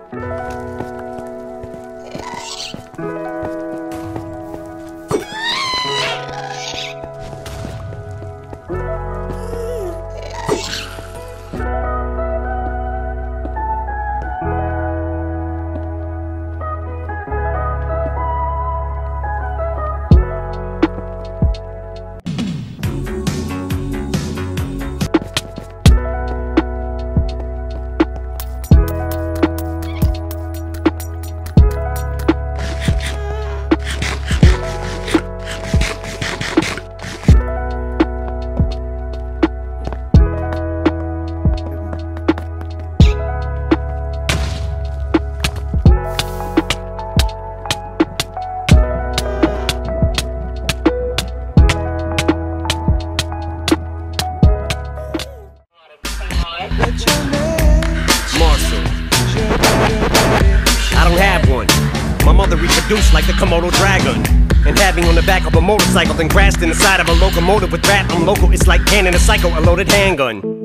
I don't have one. My mother reproduced like the Komodo dragon and had me on the back of a motorcycle, then crashed in the side of a locomotive with rap. I'm local, it's like canning a psycho, a loaded handgun.